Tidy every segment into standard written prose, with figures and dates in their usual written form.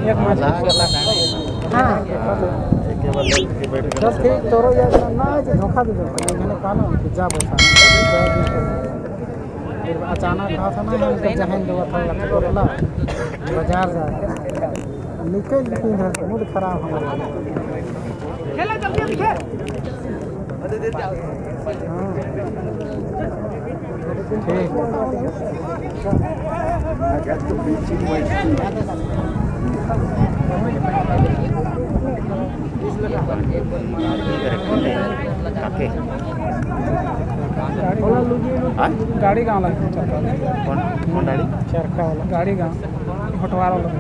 एक मास हां एक बार के बैठ के जब ठीक तोरो या ना जे धोखा दे मैंने कहा ना कि जा बैठा फिर अचानक कहा था ना हम जहां दो था बोला बाजार जा निकल तीन मूड खराब हमारा खेला जल्दी खेल दे दे ठीक गाड़ी गाँव लगे कौन गाड़ी चरखा वाला गाड़ी गाँव हटवार वाला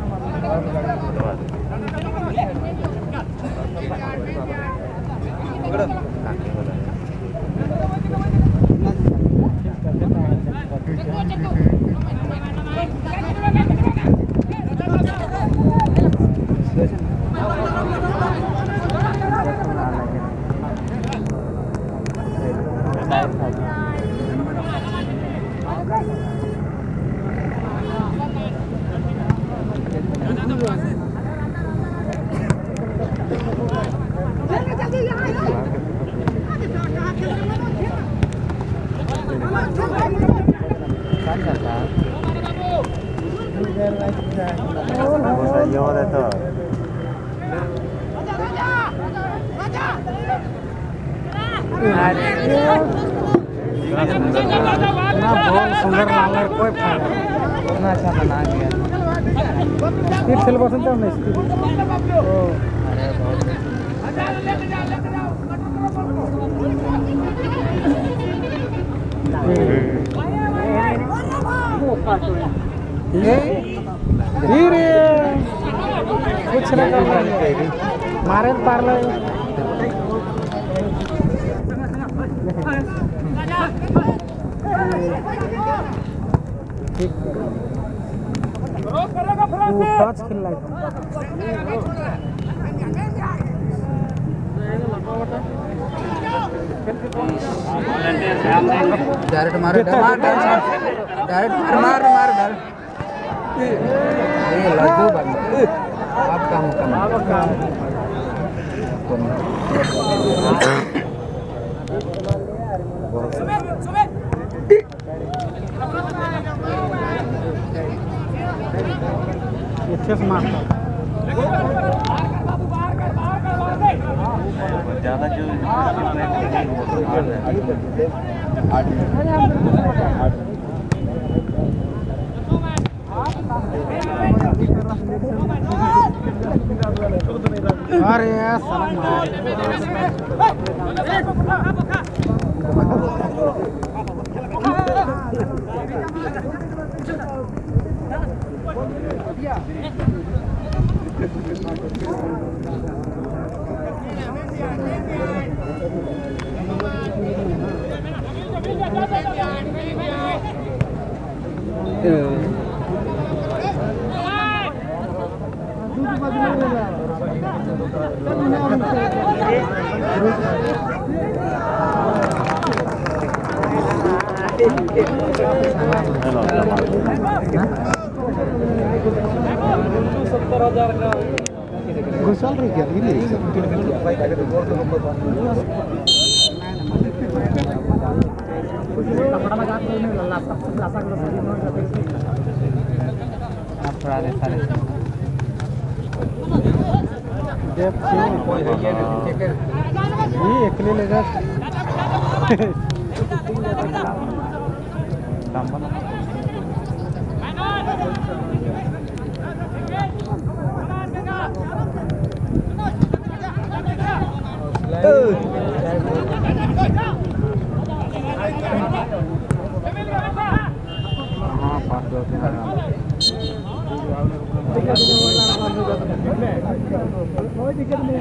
सुंदर मांगर कोई फायदा इतना अच्छा बना दिया स्पीड खेल बसंत में स्पीड कुछ नहीं करना मारे पार ले पाँच खेल डायरेक्ट मारो डायरेक्ट मार ये लड्डू बन आप काम ज़्यादा जो अरे घुसल रही क्या ले जा कोई दिक्कत नहीं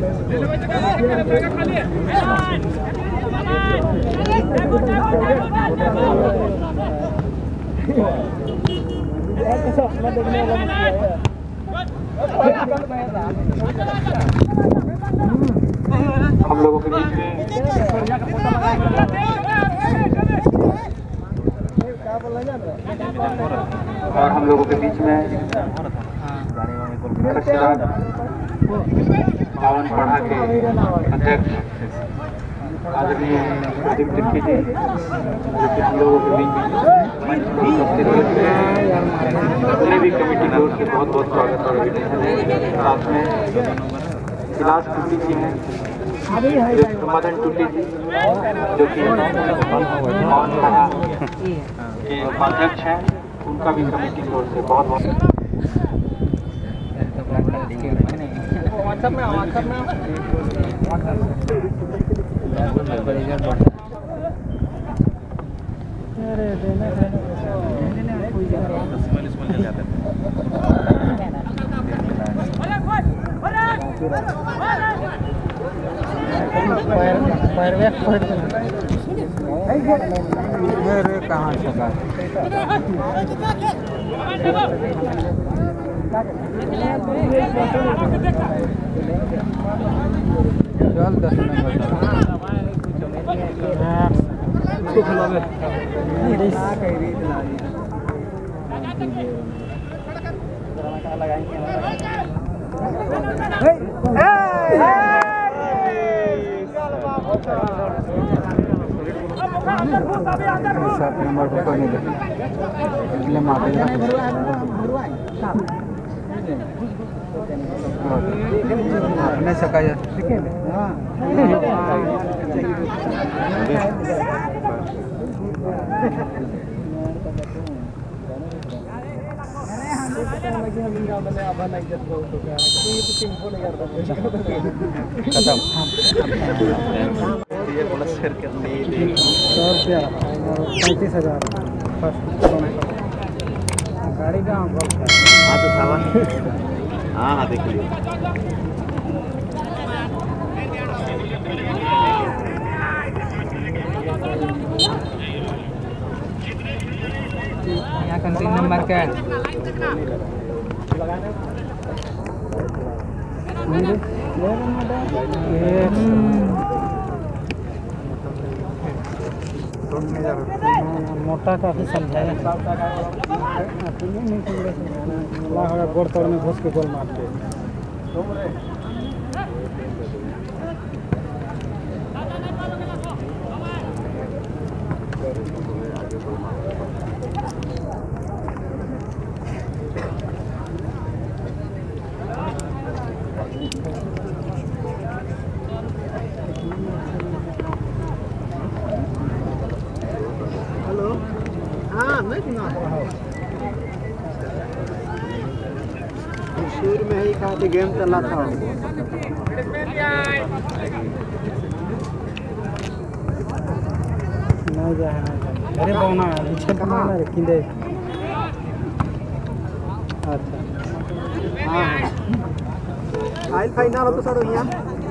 है हम लोगों के बीच में और हम लोगों के बीच में पावन पढ़ा के अध्यक्ष आदरणीय प्रदीप तिर्की जी, जो कि हम लोगों के बीच अपने भी कमेटी की ओर से बहुत बहुत स्वागत और साथ में कैलाश टुल्ली जी हैं, मदन टुल्ली जी, जो कि पावन पढ़ा के अध्यक्ष हैं, उनका भी कमेटी की ओर से बहुत बहुत मेरे कहाँ सका चल 10 नंबर को नहीं दे अपने सका ₹1,35,000 गाड़ी का हाँ तो था हाँ देख लीजिए यहाँ कंट्री नंबर क्या है मोटा काफी समझाया गोड़ तोड़ में घुस के गोल मारते शुरू में ही कहा था गेम चला था नहीं जाए अरे बौना पीछे बनाना रे किंदे अच्छा हाँ आइल फाइनल तो सर यहाँ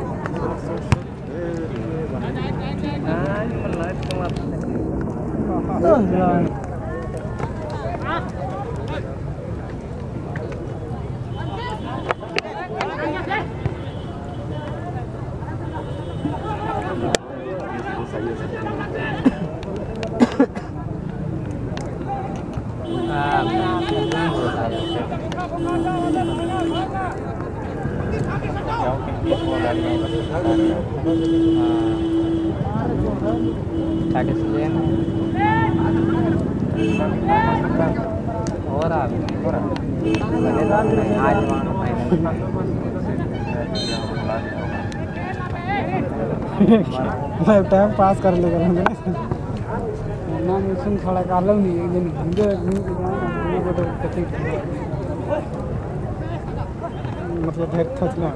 टाइम पास कर लेगा ना सुन थोड़ा कालम नहीं एक दिन मतलब ढेर थचना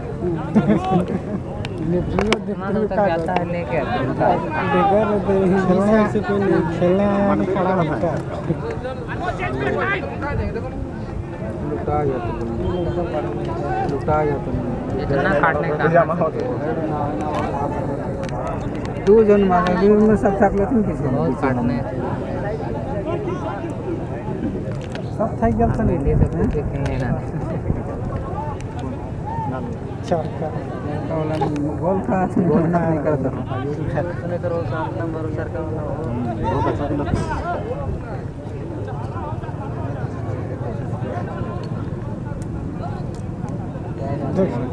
खेलने आया नहीं खड़ा होता लुटा इतना काटने का दो जन मांगे में सब थक लेते हैं किसी बहुत काटने सब થઈ ગયું તો ले तो कुछ देखेंगे ना चौका गोल का गोल नहीं कर सकता तूने करो सामने भरोसा का देख